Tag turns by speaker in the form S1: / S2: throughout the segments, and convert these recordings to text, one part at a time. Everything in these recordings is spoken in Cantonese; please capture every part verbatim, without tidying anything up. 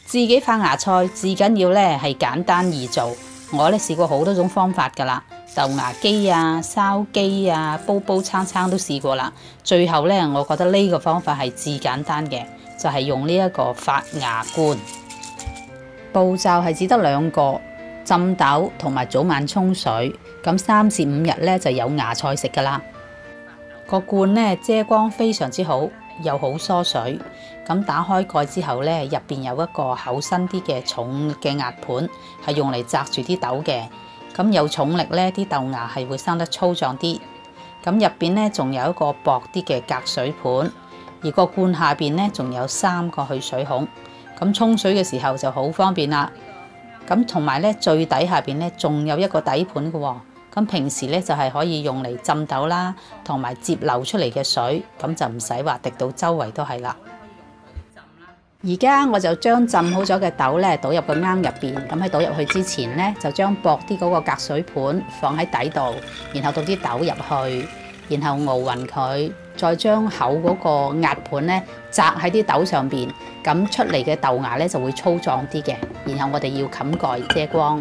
S1: 自己發芽菜至緊要咧係簡單易做。我咧試過好多種方法噶啦，豆芽機啊、燒機啊、煲煲罉罉都試過啦。最後咧，我覺得呢個方法係至簡單嘅，就係用呢一個發芽罐。步驟係只得兩個：浸豆同埋早晚沖水。咁三至五日咧就有芽菜食噶啦。個罐咧遮光非常之好，又好疏水。咁打開蓋之後咧，入邊有一個厚身啲嘅重嘅壓盤，係用嚟紮住啲豆嘅。咁有重力咧，啲豆芽係會生得粗壯啲。咁入邊咧仲有一個薄啲嘅隔水盤，而個罐下邊咧仲有三個去水孔。咁沖水嘅時候就好方便啦。咁同埋咧最底下邊咧仲有一個底盤嘅喎。咁平時咧就係可以用嚟浸豆啦，同埋接流出嚟嘅水，咁就唔使話滴到周圍都係啦。而家我就將浸好咗嘅豆咧倒入個罌入邊，咁喺倒入去之前咧就將薄啲嗰個隔水盤放喺底度，然後倒啲豆入去，然後熬勻佢，再將厚嗰個壓盤咧擲喺啲豆上邊，咁出嚟嘅豆芽咧就會粗壯啲嘅。然後我哋要冚蓋遮光。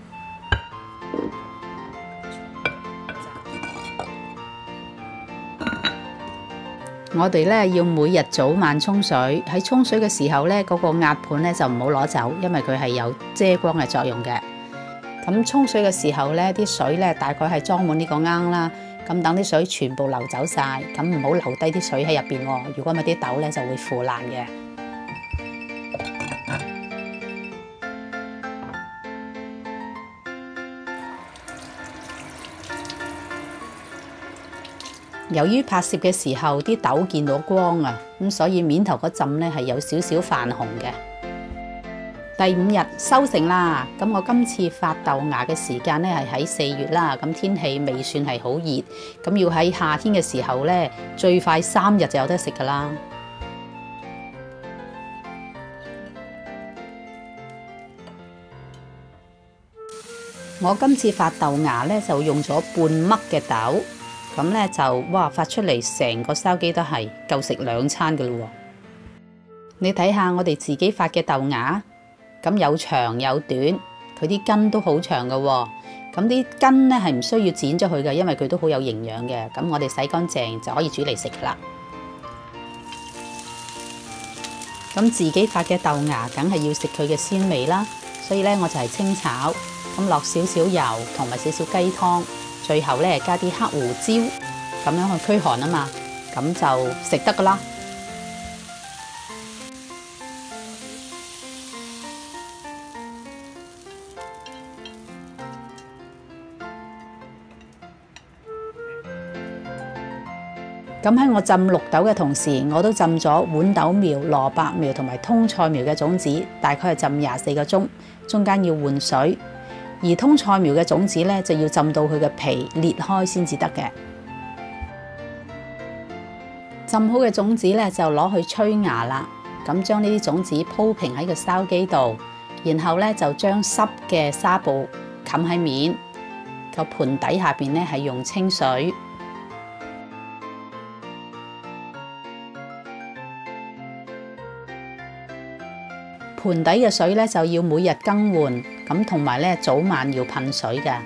S1: 我哋咧要每日早晚沖水，喺沖水嘅時候咧，嗰個壓盤咧就唔好攞走，因為佢係有遮光嘅作用嘅。咁沖水嘅時候咧，啲水咧大概係裝滿呢個罌啦。咁等啲水全部流走晒，咁唔好留低啲水喺入邊喎。如果咪啲豆咧就會腐爛嘅。由於拍攝嘅時候啲豆見到光啊，咁所以面頭嗰浸咧係有少少泛紅嘅。第五日收成啦，咁我今次發豆芽嘅時間咧係喺四月啦，咁天氣未算係好熱，咁要喺夏天嘅時候咧，最快三日就有得食噶啦。我今次發豆芽咧就用咗半麥嘅豆。咁咧就哇發出嚟成個燒雞都係夠食兩餐嘅咯喎！你睇下我哋自己發嘅豆芽，咁有長有短，佢啲根都好長嘅喎。咁啲根咧係唔需要剪咗佢嘅，因為佢都好有營養嘅。咁我哋洗乾淨就可以煮嚟食啦。咁自己發嘅豆芽梗係要食佢嘅鮮味啦，所以咧我就係清炒，咁落少少油同埋少少雞湯。最後咧加啲黑胡椒，咁樣去驅寒啊嘛，咁就食得噶啦。咁喺我浸綠豆嘅同時，我都浸咗豌豆苗、蘿蔔苗同埋通菜苗嘅種子，大概係浸廿四個鐘，中間要換水。而通菜苗嘅種子咧，就要浸到佢嘅皮裂開先至得嘅。浸好嘅種子咧，就攞去催芽啦。咁將呢啲種子鋪平喺個燒機度，然後咧就將濕嘅紗布冚喺面。個盤底下邊咧係用清水。盤底嘅水咧就要每日更換，咁同埋咧早晚要噴水嘅。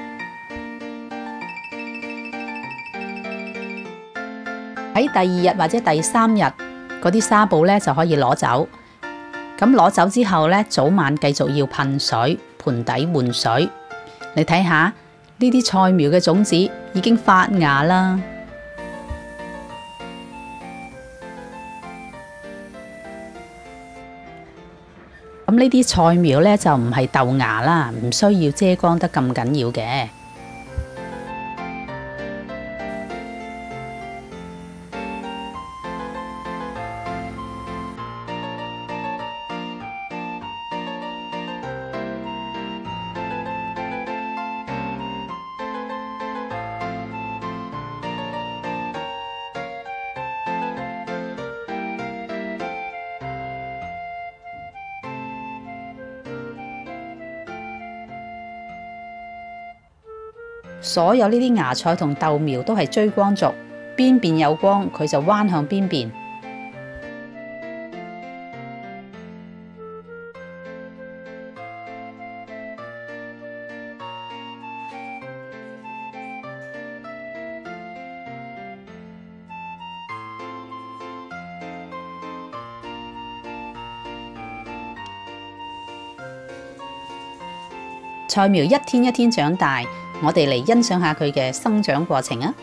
S1: 喺第二日或者第三日，嗰啲紗布咧就可以攞走。咁攞走之後咧，早晚繼續要噴水，盤底換水。你睇下呢啲菜苗嘅種子已經發芽啦。咁呢啲菜苗咧就唔係豆芽啦，唔需要遮光得咁緊要嘅。所有呢啲芽菜同豆苗都係追光族，邊邊有光佢就彎向邊邊。 菜苗一天一天長大，我哋嚟欣賞下佢嘅生長過程啊！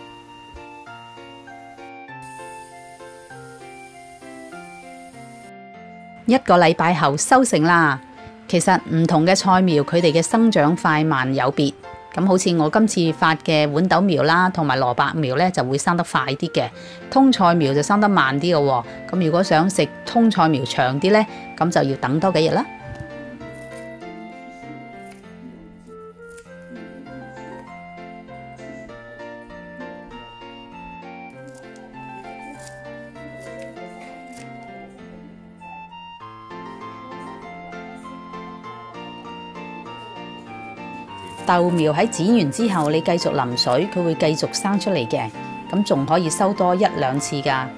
S1: 一個禮拜後收成啦。其實唔同嘅菜苗，佢哋嘅生長快慢有別。咁好似我今次發嘅豌豆苗啦，同埋蘿蔔苗咧，就會生得快啲嘅。通菜苗就生得慢啲嘅喎。咁如果想食通菜苗長啲咧，咁就要等多幾日啦。豆苗喺剪完之後，你繼續淋水，佢會繼續生出嚟嘅，咁仲可以收多一兩次㗎。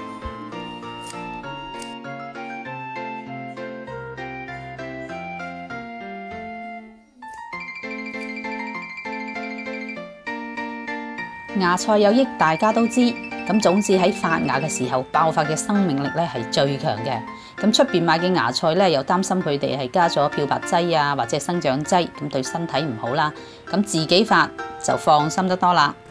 S1: 芽菜有益，大家都知。咁種子喺發芽嘅時候爆發嘅生命力咧係最強嘅。咁出邊買嘅芽菜咧又擔心佢哋係加咗漂白劑啊或者生長劑，咁對身體唔好啦。咁自己發就放心得多啦。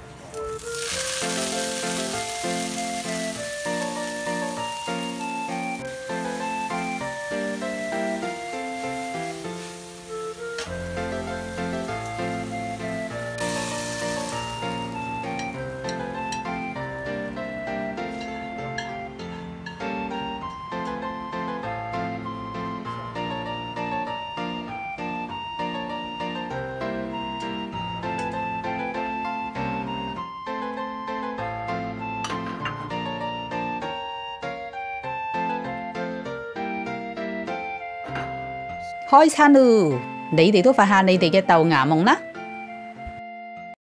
S1: 開餐咯！你哋都發下你哋嘅豆芽夢啦〜